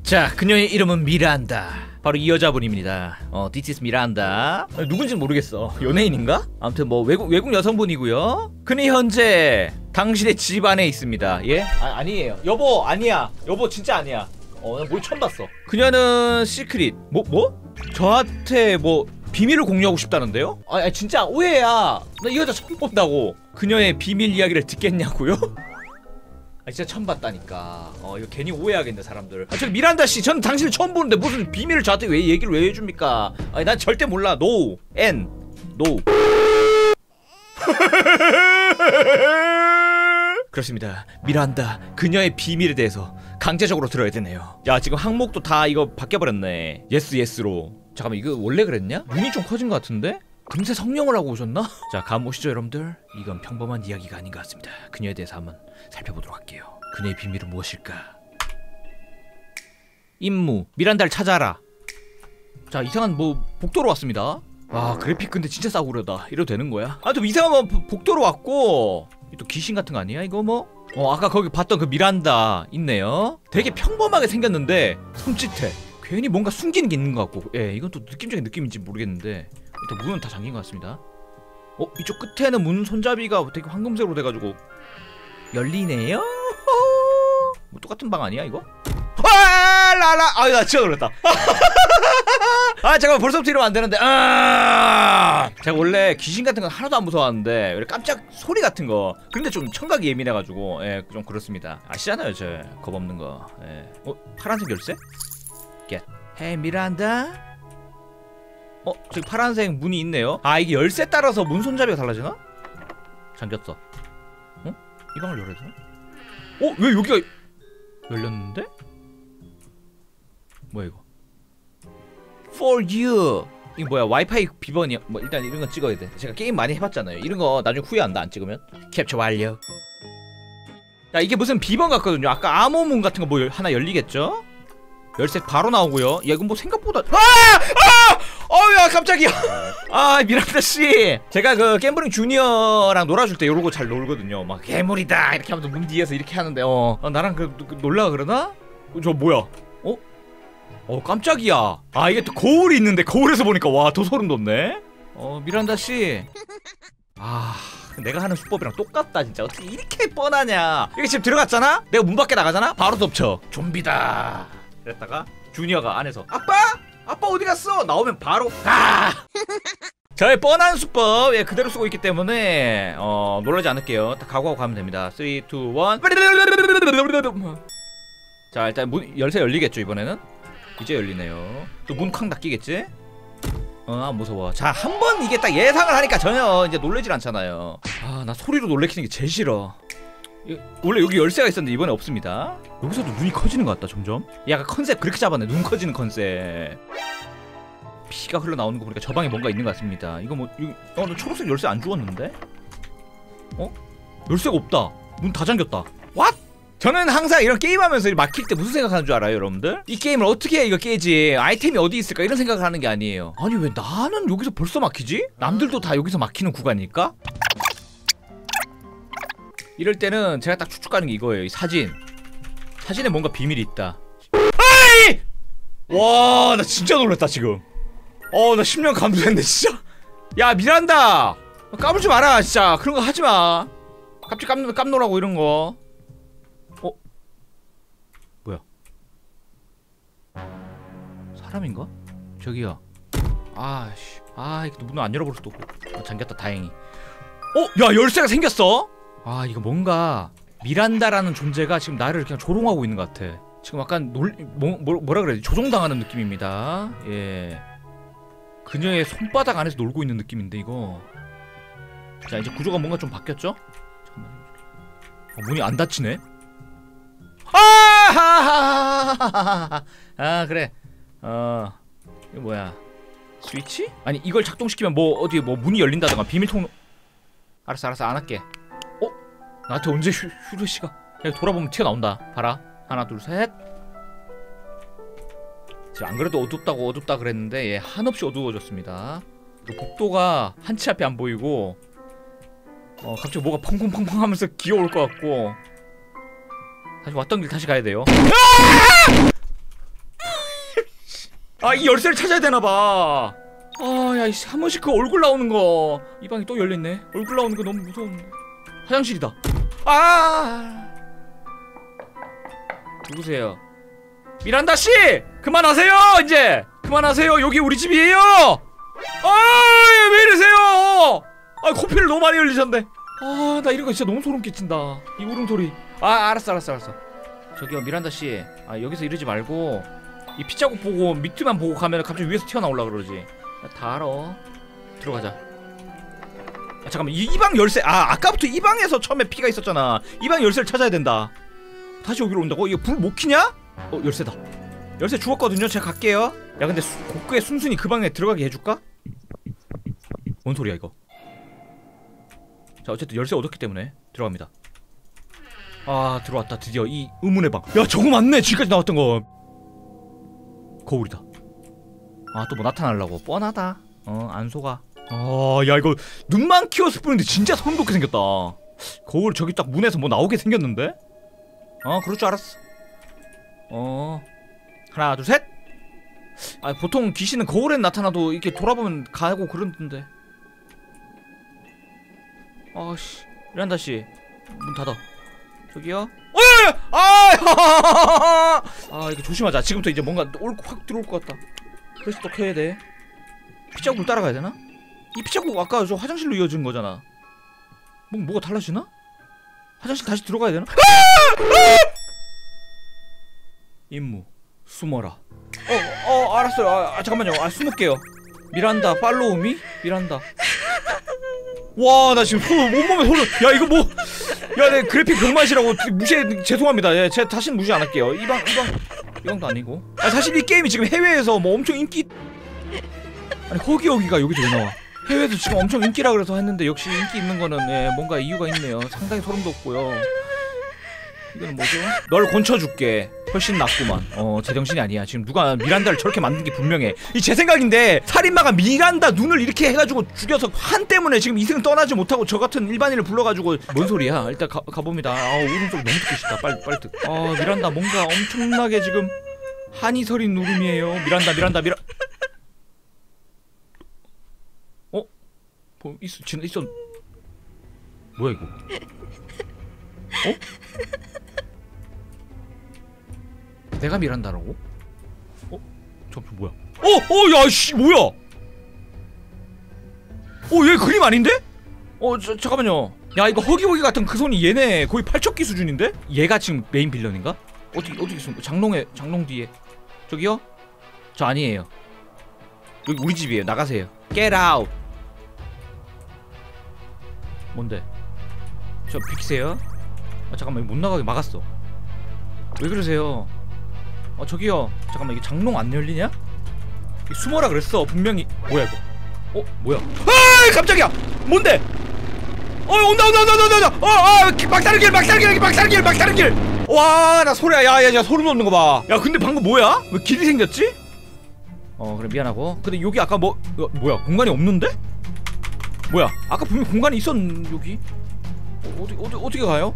자, 그녀의 이름은 미란다. 바로 이 여자분입니다. This is 미란다. 누군지는 모르겠어. 연예인인가? 아무튼 뭐 외국 여성분이고요. 그는 현재 당신의 집 안에 있습니다. 예? 아니에요. 여보, 아니야. 여보, 진짜 아니야. 나 뭘 처음 봤어. 그녀는 시크릿. 뭐? 저한테 뭐 비밀을 공유하고 싶다는데요? 진짜 오해야. 나 이 여자 처음 본다고. 그녀의 비밀 이야기를 듣겠냐고요? 진짜 처음 봤다니까. 이거 괜히 오해하겠네 사람들. 저기 미란다씨, 저는 당신을 처음 보는데 무슨 비밀을 저한테 왜 얘기를 왜 해줍니까? 난 절대 몰라. No. N. No. 그렇습니다. 미란다, 그녀의 비밀에 대해서 강제적으로 들어야 되네요. 야, 지금 항목도 다 이거 바뀌어버렸네. 예스로. 잠깐만, 이거 원래 그랬냐? 눈이 좀 커진 것 같은데? 금세 성령을 하고 오셨나? 자, 가보시죠 여러분들. 이건 평범한 이야기가 아닌 것 같습니다. 그녀에 대해서 한번 살펴보도록 할게요. 그녀의 비밀은 무엇일까? 임무, 미란다를 찾아라. 자, 이상한 뭐 복도로 왔습니다. 와, 그래픽 근데 진짜 싸구려다. 이래도 되는 거야? 또 이상한 뭐 복도로 왔고, 또 귀신 같은 거 아니야 이거 뭐? 아까 거기 봤던 그 미란다 있네요. 되게 평범하게 생겼는데 손짓해. 괜히 뭔가 숨기는 게 있는 것 같고. 예, 이건 또 느낌적인 느낌인지 모르겠는데 일단 문은 다 잠긴 것 같습니다. 이쪽 끝에는 문 손잡이가 되게 황금색으로 돼가지고 열리네요. 뭐 똑같은 방 아니야 이거? 나 진짜 놀랐다. 잠깐만, 벌써부터 이러면 안 되는데. 제가 원래 귀신 같은 건 하나도 안 무서워하는데 깜짝 소리 같은 거, 근데 좀 청각이 예민해가지고 좀 그렇습니다. 아시잖아요 저 겁없는 거. 파란색 열쇠? 겟. 헤이 미란다. 저기 파란색 문이 있네요. 이게 열쇠 따라서 문 손잡이가 달라지나? 잠겼어. 이 방을 열어야 되나? 왜 여기가 열렸는데? 뭐야 이거? For you. 이거 뭐야, 와이파이 비번이야. 뭐 일단 이런 거 찍어야 돼. 제가 게임 많이 해봤잖아요. 이런 거 나중에 후회한다 안 찍으면. 캡처 완료. 야, 이게 무슨 비번 같거든요. 아까 암호문 같은 거 뭐 하나 열리겠죠? 열쇠 바로 나오고요. 야, 이건 뭐 생각보다. 야, 깜짝이야. 미란다씨, 제가 그 갬블링 주니어랑 놀아줄 때 이러고 잘 놀거든요. 막 괴물이다 이렇게 하면서 문 뒤에서 이렇게 하는데 나랑 놀라 그러나? 저 뭐야? 깜짝이야. 이게 또 거울이 있는데 거울에서 보니까 와, 더 소름 돋네. 미란다씨, 내가 하는 수법이랑 똑같다 진짜. 어떻게 이렇게 뻔하냐. 이게 지금 들어갔잖아? 내가 문 밖에 나가잖아? 바로 덮쳐. 좀비다 그랬다가 주니어가 안에서 아빠 어디 갔어? 나오면 바로 저의 뻔한 수법 그대로 쓰고 있기 때문에 놀라지 않을게요. 딱 각오하고 가면 됩니다. 3, 2, 1. 자, 일단 문 열쇠 열리겠죠 이번에는? 이제 열리네요. 또 문 쾅 닫히겠지? 무서워. 자, 한 번 이게 딱 예상을 하니까 전혀 이제 놀라질 않잖아요. 나 소리로 놀래키는 게 제일 싫어. 원래 여기 열쇠가 있었는데 이번에 없습니다. 여기서도 눈이 커지는 것 같다 점점. 약간 컨셉 그렇게 잡았네. 눈 커지는 컨셉. 피가 흘러나오는 거 보니까 저 방에 뭔가 있는 것 같습니다. 이거 뭐 나 초록색 열쇠 안 주웠는데? 열쇠가 없다. 문 다 잠겼다. What? 저는 항상 이런 게임하면서 막힐 때 무슨 생각하는 줄 알아요 여러분들? 이 게임을 어떻게 해 이거 깨지? 아이템이 어디 있을까? 이런 생각을 하는 게 아니에요. 아니 왜 나는 여기서 벌써 막히지? 남들도 다 여기서 막히는 구간일까? 이럴 때는 제가 딱 추측하는 게 이거예요. 이 사진에 뭔가 비밀이 있다. 와, 나 진짜 놀랐다 지금. 나 10년 감수했네 진짜. 야, 미란다, 까불지 마라 진짜. 그런 거 하지마. 갑자기 깜놀하고 이런 거. 뭐야, 사람인가? 저기요. 이거 문 안 열어볼 수도 없고. 잠겼다 다행히. 야, 열쇠가 생겼어? 이거 뭔가 미란다라는 존재가 지금 나를 그냥 조롱하고 있는 것 같아. 지금 약간 뭐라 그래야 지 조종당하는 느낌입니다. 예, 그녀의 손바닥 안에서 놀고 있는 느낌인데 이거. 자, 이제 구조가 뭔가 좀 바뀌었죠? 잠깐만. 문이 안 닫히네? 그래. 이거 뭐야, 스위치? 아니 이걸 작동시키면 뭐 어디 뭐 문이 열린다던가 비밀 통로. 알았어 안 할게. 나한테 언제 휴르시가. 그냥 돌아보면 튀어나온다. 봐라. 하나 둘 셋. 지금 안 그래도 어둡다 그랬는데 한없이 어두워졌습니다. 복도가 한치 앞이 안 보이고 갑자기 뭐가 펑펑펑펑 하면서 기어올 것 같고. 다시 왔던 길 다시 가야 돼요. 아, 이 열쇠를 찾아야 되나봐. 아, 야, 한 번씩 그 얼굴 나오는 거. 이 방이 또 열렸네. 얼굴 나오는 거 너무 무서운데. 화장실이다. 아, 누구세요? 미란다 씨, 그만하세요. 이제 그만하세요. 여기 우리 집이에요. 아, 왜 이러세요? 아, 코피를 너무 많이 흘리셨네. 아, 나 이런 거 진짜 너무 소름 끼친다. 이 울음소리. 아, 알았어. 저기요, 미란다 씨. 아, 여기서 이러지 말고 이 피자국 보고 밑에만 보고 가면 갑자기 위에서 튀어나올라 그러지. 다 알아. 들어가자. 아, 잠깐만, 이 방 열쇠. 아, 아까부터 이 방에서 처음에 피가 있었잖아. 이 방 열쇠를 찾아야 된다. 다시 여기로 온다고? 이거 불 못 켜냐? 열쇠다. 열쇠 주웠거든요. 제가 갈게요. 야, 근데 곡구에 순순히 그 방에 들어가게 해줄까? 뭔 소리야 이거. 자, 어쨌든 열쇠 얻었기 때문에 들어갑니다. 아, 들어왔다. 드디어 이 의문의 방. 야, 저거 맞네. 지금까지 나왔던 거. 거울이다. 아, 또 뭐 나타나려고. 뻔하다. 안 속아. 아, 야, 이거 눈만 키워서 보는데 진짜 소름 돋게 생겼다. 거울 저기 딱 문에서 뭐 나오게 생겼는데? 그럴 줄 알았어. 하나, 둘, 셋. 아, 보통 귀신은 거울에 나타나도 이렇게 돌아보면 가고 그러던데. 아씨, 미란다 씨, 문 닫아. 저기요. 아, 이거 조심하자. 지금부터 이제 뭔가 확 들어올 것 같다. 그래서 또 켜야 돼. 피자국을 따라가야 되나? 이 피자국 아까 저 화장실로 이어진 거잖아. 뭐가 달라지나? 화장실 다시 들어가야 되나? 임무 숨어라. 알았어요. 잠깐만요. 숨을게요. 미란다, 팔로우미? 미란다. 와, 나 지금 온몸에 소름. 야, 이거 뭐. 야, 내 그래픽 병맛이라고 무시해. 죄송합니다. 예, 제가 다시는 무시 안 할게요. 이 방도 아니고. 사실 이 게임이 지금 해외에서 뭐 엄청 인기. 아니, 허기허기가 여기서 왜 나와? 해외에서 지금 엄청 인기라 그래서 했는데 역시 인기 있는 거는 뭔가 이유가 있네요. 상당히 소름 돋고요. 이거는 뭐죠? 널 건쳐줄게. 훨씬 낫구만. 제정신이 아니야. 지금 누가 미란다를 저렇게 만든 게 분명해. 이 제 생각인데 살인마가 미란다 눈을 이렇게 해가지고 죽여서 환 때문에 지금 이승 떠나지 못하고 저 같은 일반인을 불러가지고. 뭔 소리야? 일단 가봅니다. 울음소리 너무 듣고 싶다. 빨리 듣. 미란다 뭔가 엄청나게 지금 한이 서린 울음이에요. 미란다. 있어. 뭐야 이거? 내가 미란다라고? 잠깐 뭐야? 야씨 뭐야? 얘 그림 아닌데? 잠깐만요. 야, 이거 허기허기 같은 그 손이 얘네 거의 팔척기 수준인데? 얘가 지금 메인 빌런인가? 어떻게 숨? 장롱 뒤에. 저기요? 저 아니에요. 여기 우리 집이에요. 나가세요. Get out. 뭔데? 저 비키세요? 잠깐만, 못 나가게 막았어. 왜 그러세요? 저기요. 잠깐만, 이게 장롱 안 열리냐? 숨어라 그랬어 분명히. 뭐야 이거? 뭐야? 깜짝이야. 뭔데? 온다. 막다른 길. 와, 나 소리야. 야, 소름 돋는 거 봐. 야, 근데 방금 뭐야? 왜 길이 생겼지? 그래, 미안하고. 근데 여기 아까 뭐야? 공간이 없는데? 뭐야? 아까 분명 공간이 있었는데 여기? 어떻게 가요?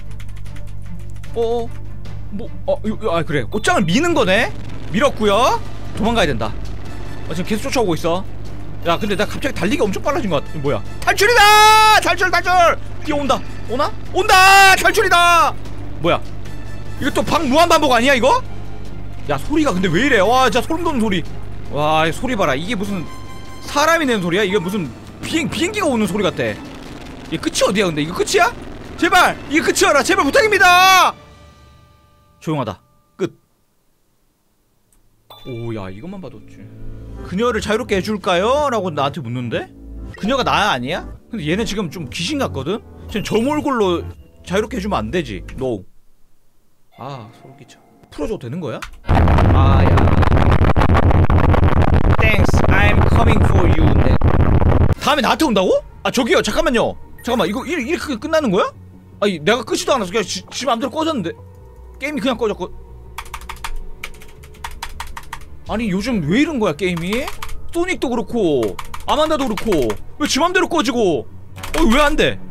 그래. 옷장을 미는 거네? 밀었구요. 도망가야 된다. 지금 계속 쫓아오고 있어. 야, 근데 나 갑자기 달리기 엄청 빨라진 것 같아. 뭐야? 탈출이다! 탈출! 뛰어온다. 온다! 탈출이다! 뭐야? 이거 또 방 무한 반복 아니야 이거? 야, 소리가 근데 왜 이래? 와, 진짜 소름 돋는 소리. 와, 소리 봐라. 이게 무슨 사람이 내는 소리야? 이게 무슨 비행기가 오는 소리 같아. 이게 끝이 어디야 근데? 이거 끝이야? 제발! 이게 끝이어라! 제발 부탁입니다! 조용하다. 끝. 야, 이것만 봐도 좋지. 그녀를 자유롭게 해줄까요? 라고 나한테 묻는데? 그녀가 나 아니야? 근데 얘는 지금 좀 귀신 같거든? 지금 저 몰골로 자유롭게 해주면 안 되지. No. 소름 끼쳐. 풀어줘도 되는 거야? 야. Thanks, I'm coming for you. 네. 다음에 나한테 온다고? 저기요, 잠깐만요. 이렇게 끝나는 거야? 내가 끄지도 않았어. 그냥 지 맘대로 꺼졌는데. 게임이 그냥 꺼졌고. 아니, 요즘 왜 이런 거야 게임이? 소닉도 그렇고 아만다도 그렇고 왜 지 맘대로 꺼지고 왜 안 돼?